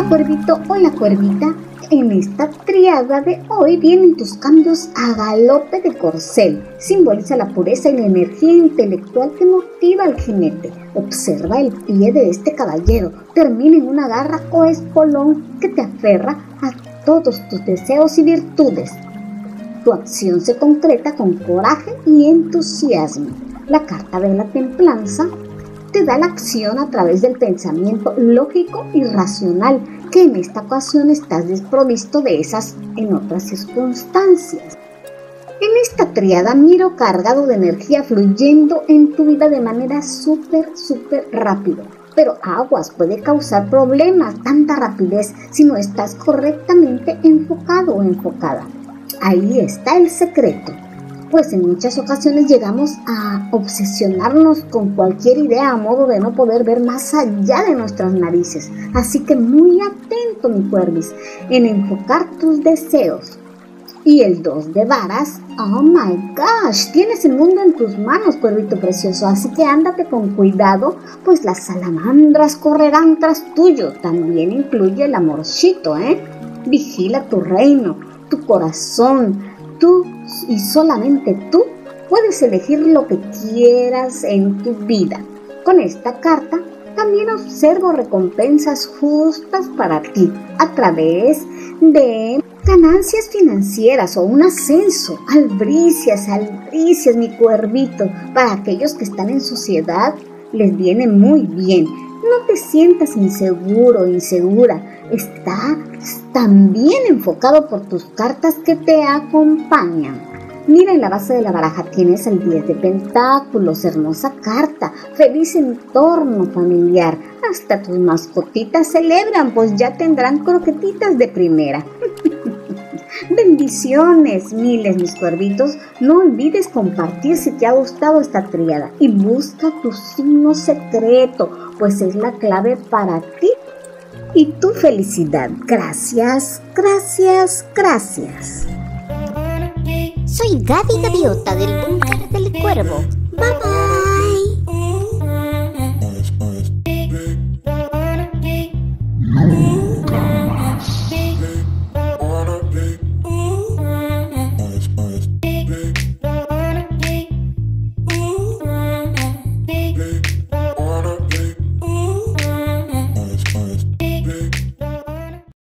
cuervito, hola cuervita. En esta triada de hoy vienen tus cambios a galope de corcel. Simboliza la pureza y la energía intelectual que motiva al jinete. Observa el pie de este caballero. Termina en una garra o espolón que te aferra a todos tus deseos y virtudes. Tu acción se concreta con coraje y entusiasmo. La carta de la templanza te da la acción a través del pensamiento lógico y racional, que en esta ocasión estás desprovisto de esas en otras circunstancias. En esta triada miro cargado de energía fluyendo en tu vida de manera súper rápido. Pero aguas, puede causar problemas tanta rapidez si no estás correctamente enfocado o enfocada. Ahí está el secreto. Pues en muchas ocasiones llegamos a obsesionarnos con cualquier idea a modo de no poder ver más allá de nuestras narices. Así que muy atento, mi cuervis, en enfocar tus deseos. Y el 2 de varas, oh my gosh, tienes el mundo en tus manos, cuervito precioso, así que ándate con cuidado, pues las salamandras correrán tras tuyo. También incluye el amorcito, Vigila tu reino, tu corazón. Tú y solamente tú puedes elegir lo que quieras en tu vida. Con esta carta también observo recompensas justas para ti a través de ganancias financieras o un ascenso. Albricias, mi cuervito. Para aquellos que están en sociedad les viene muy bien. No te sientas inseguro o insegura. Estás tan bien enfocado por tus cartas que te acompañan. Mira, en la base de la baraja tienes el 10 de pentáculos, hermosa carta, feliz entorno familiar. Hasta tus mascotitas celebran, pues ya tendrán croquetitas de primera. Bendiciones, miles, mis cuervitos. No olvides compartir si te ha gustado esta triada y busca tu signo secreto, pues es la clave para ti y tu felicidad. Gracias. Soy Gaby Gaviota del Búnker del Cuervo. Bye bye.